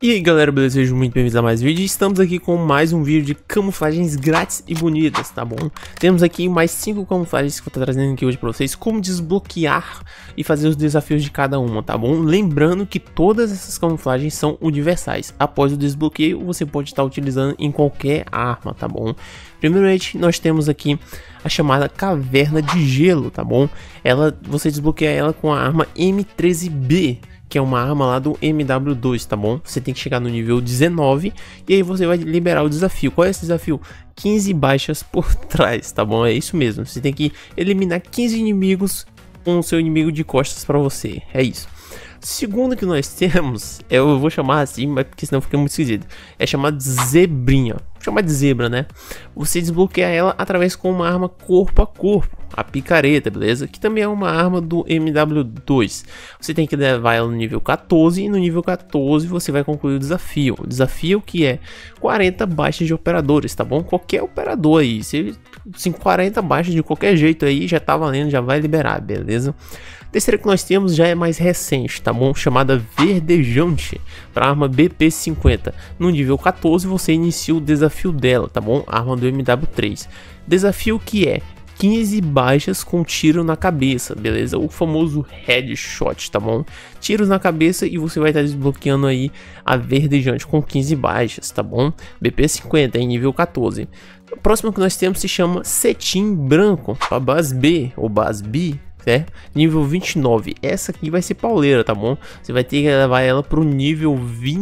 E aí galera, beleza? Sejam muito bem-vindos a mais um vídeo. Estamos aqui com mais um vídeo de camuflagens grátis e bonitas, tá bom? Temos aqui mais 5 camuflagens que eu vou estar trazendo aqui hoje pra vocês, como desbloquear e fazer os desafios de cada uma, tá bom? Lembrando que todas essas camuflagens são universais. Após o desbloqueio, você pode estar utilizando em qualquer arma, tá bom? Primeiramente, nós temos aqui a chamada Caverna de Gelo, tá bom? Você desbloqueia ela com a arma M13B, que é uma arma lá do MW2, tá bom? Você tem que chegar no nível 19 e aí você vai liberar o desafio. Qual é esse desafio? 15 baixas por trás, tá bom? É isso mesmo, você tem que eliminar 15 inimigos com o seu inimigo de costas pra você, é isso. Segundo que nós temos, eu vou chamar assim, mas porque senão fica muito esquisito. É chamado de Zebrinha. Vou chamar de Zebra, né? Você desbloqueia ela através com uma arma corpo a corpo, a picareta, beleza? Que também é uma arma do MW2. Você tem que levar ela no nível 14 e no nível 14 você vai concluir o desafio. O desafio que é 40 baixas de operadores, tá bom? Qualquer operador aí, se 40 baixas de qualquer jeito aí já tá valendo, já vai liberar, beleza? Terceira que nós temos já é mais recente, tá bom? Chamada Verdejante, para arma BP50. No nível 14 você inicia o desafio dela, tá bom? Arma do MW3. Desafio que é 15 baixas com tiro na cabeça, beleza? O famoso headshot, tá bom? Tiros na cabeça e você vai estar desbloqueando aí a Verdejante com 15 baixas, tá bom? BP50 em nível 14. O próximo que nós temos se chama Cetim Branco, para base B ou base B. Nível 29, essa aqui vai ser pauleira, tá bom? Você vai ter que levar ela pro nível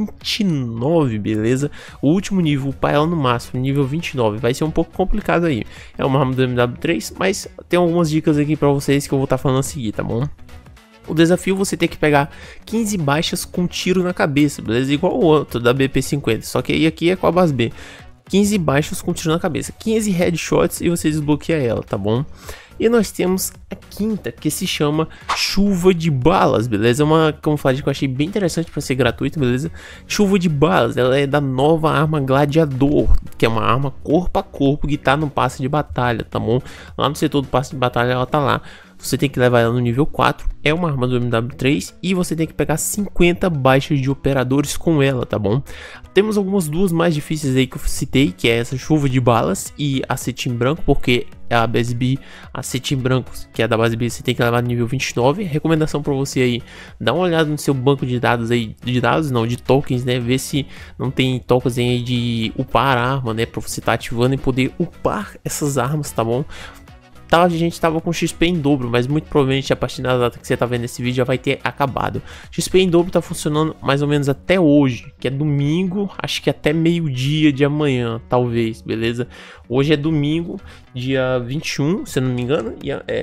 29, beleza? O último nível, upar ela no máximo, nível 29, vai ser um pouco complicado aí. É uma arma do MW3, mas tem algumas dicas aqui pra vocês que eu vou estar falando a seguir, tá bom? O desafio você tem que pegar 15 baixas com tiro na cabeça, beleza? Igual o outro da BP50, só que aí aqui é com a base B. 15 baixas com tiro na cabeça, 15 headshots e você desbloqueia ela, tá bom? E nós temos a quinta, que se chama Chuva de Balas, beleza? É uma camuflagem que eu achei bem interessante para ser gratuito, beleza? Chuva de Balas, ela é da nova arma Gladiador, que é uma arma corpo a corpo que tá no passe de batalha, tá bom? Lá no setor do passe de batalha ela tá lá. Você tem que levar ela no nível 4, é uma arma do MW3 e você tem que pegar 50 baixas de operadores com ela, tá bom? Temos duas mais difíceis aí que eu citei, que é essa Chuva de Balas e a Cetim Branco, porque é a base B, a Cetim Branco, que é da base B, você tem que levar no nível 29. Recomendação para você aí, dá uma olhada no seu banco de dados aí, de tokens, né? Ver se não tem tokens aí de upar a arma, né? Para você estar ativando e poder upar essas armas, tá bom? A gente tava com XP em dobro, mas muito provavelmente a partir da data que você tá vendo esse vídeo já vai ter acabado. XP em dobro tá funcionando mais ou menos até hoje, que é domingo, acho que até meio-dia de amanhã, talvez, beleza? Hoje é domingo, dia 21, se eu não me engano,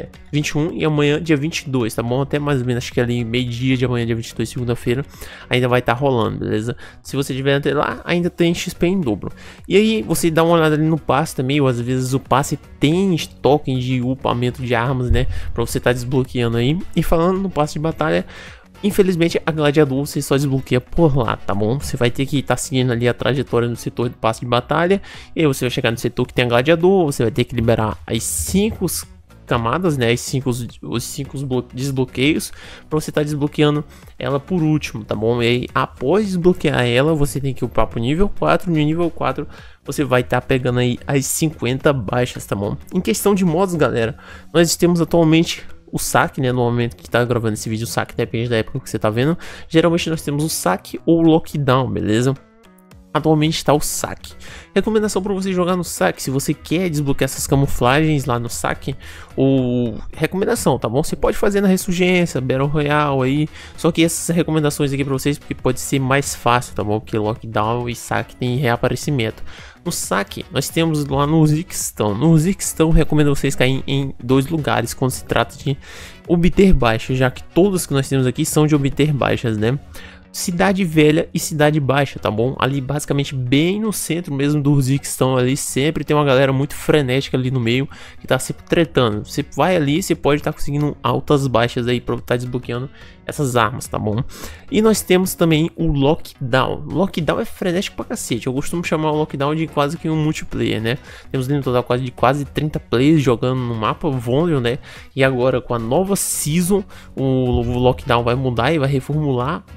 21 e amanhã dia 22, tá bom? Até mais ou menos, acho que ali meio-dia de amanhã, dia 22, segunda-feira, ainda vai estar rolando, beleza? Se você tiver até lá, ainda tem XP em dobro. E aí, você dá uma olhada ali no passe também, ou às vezes o passe tem tokens de upamento de armas, né? Pra você estar desbloqueando aí. E falando no passe de batalha, infelizmente a Gladiador você só desbloqueia por lá, tá bom? Você vai ter que estar seguindo ali a trajetória no setor do passe de batalha. E aí você vai chegar no setor que tem a Gladiador, você vai ter que liberar as 5 camadas, né? Os 5 desbloqueios para você estar desbloqueando ela por último, tá bom? E aí, após desbloquear ela, você tem que upar pro nível 4. No nível 4 você vai estar pegando aí as 50 baixas, tá bom? Em questão de modos, galera, nós temos atualmente o saque, né? No momento que tá gravando esse vídeo, o saque depende da época que você tá vendo. Geralmente nós temos o saque ou o lockdown, beleza? Atualmente está o saque. Recomendação para você jogar no saque, se você quer desbloquear essas camuflagens lá no saque, ou recomendação, tá bom? Você pode fazer na ressurgência, Battle Royale aí, só que essas recomendações aqui para vocês porque pode ser mais fácil, tá bom? Porque lockdown e saque tem reaparecimento. No saque, nós temos lá no Uzbekistão. No Uzbekistão, recomendo vocês caírem em 2 lugares quando se trata de obter baixas, já que todas que nós temos aqui são de obter baixas, né? Cidade Velha e Cidade Baixa, tá bom? Ali basicamente bem no centro mesmo do Uzbequistão ali, sempre tem uma galera muito frenética ali no meio, que tá sempre tretando. Você vai ali, você pode estar conseguindo altas baixas aí pra estar desbloqueando essas armas, tá bom? E nós temos também o Lockdown. Lockdown é frenético pra cacete, eu costumo chamar o Lockdown de quase que um multiplayer, né? Temos no total quase 30 players jogando no mapa Vonlio, né? E agora com a nova Season, o Lockdown vai mudar e vai reformular, saindo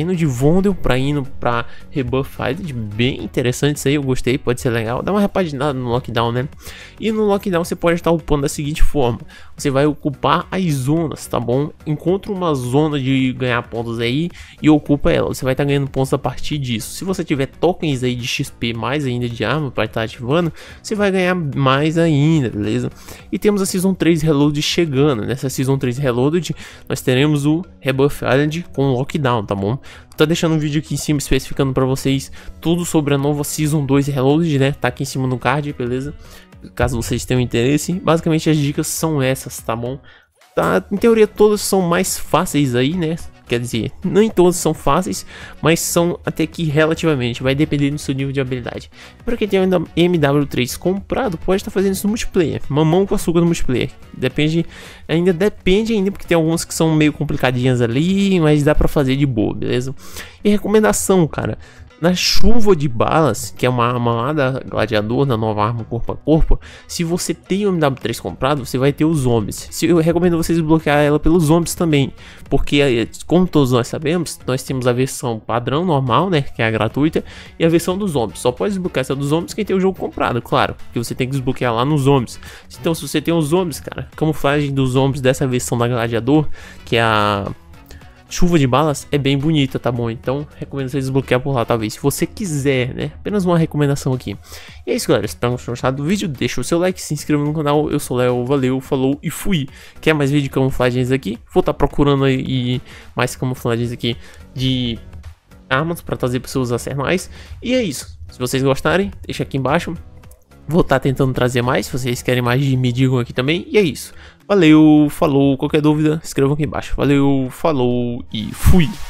saindo de Vondel pra indo pra Rebuff Island, bem interessante isso aí, eu gostei, pode ser legal, dá uma repaginada no Lockdown, né? E no Lockdown você pode estar upando da seguinte forma, você vai ocupar as zonas, tá bom? Encontra uma zona de ganhar pontos aí e ocupa ela, você vai estar ganhando pontos a partir disso. Se você tiver tokens aí de XP mais ainda de arma para estar ativando, você vai ganhar mais ainda, beleza? E temos a Season 3 Reloaded chegando, nessa Season 3 Reloaded nós teremos o Rebuff Island com Lockdown, tá bom? Tá deixando um vídeo aqui em cima especificando para vocês tudo sobre a nova Season 2 Reloaded, né? Tá aqui em cima no card, beleza? Caso vocês tenham interesse, basicamente as dicas são essas, tá bom? Tá, em teoria todas são mais fáceis aí, né? Quer dizer, nem todas são fáceis, mas são até que relativamente, vai depender do seu nível de habilidade. Para quem tem ainda MW3 comprado, pode estar fazendo isso no multiplayer, mamão com açúcar no multiplayer. Depende ainda porque tem algumas que são meio complicadinhas ali, mas dá para fazer de boa, beleza? E recomendação, cara, na chuva de balas, que é uma arma lá da Gladiador, na nova arma corpo a corpo, se você tem o MW3 comprado, você vai ter os zombies. Eu recomendo vocês desbloquear ela pelos zombies também, porque como todos nós sabemos, nós temos a versão padrão normal, né, que é a gratuita, e a versão dos zombies. Só pode desbloquear essa dos zombies quem tem o jogo comprado, claro, que você tem que desbloquear lá nos zombies. Então se você tem os zombies, cara, camuflagem dos zombies dessa versão da Gladiador, que é a chuva de balas, é bem bonita, tá bom? Então recomendo vocês desbloquear por lá, talvez, se você quiser, né? Apenas uma recomendação aqui. E é isso, galera, espero que tenham gostado do vídeo, deixa o seu like, se inscreva no canal. Eu sou o Léo, valeu, falou e fui. Quer mais vídeo de camuflagens aqui? Vou estar procurando aí mais camuflagens aqui de armas para trazer para seus arsenais. E é isso, se vocês gostarem, deixa aqui embaixo. Vou estar tentando trazer mais, se vocês querem mais, me digam aqui também. E é isso. Valeu, falou, qualquer dúvida, escrevam aqui embaixo. Valeu, falou e fui!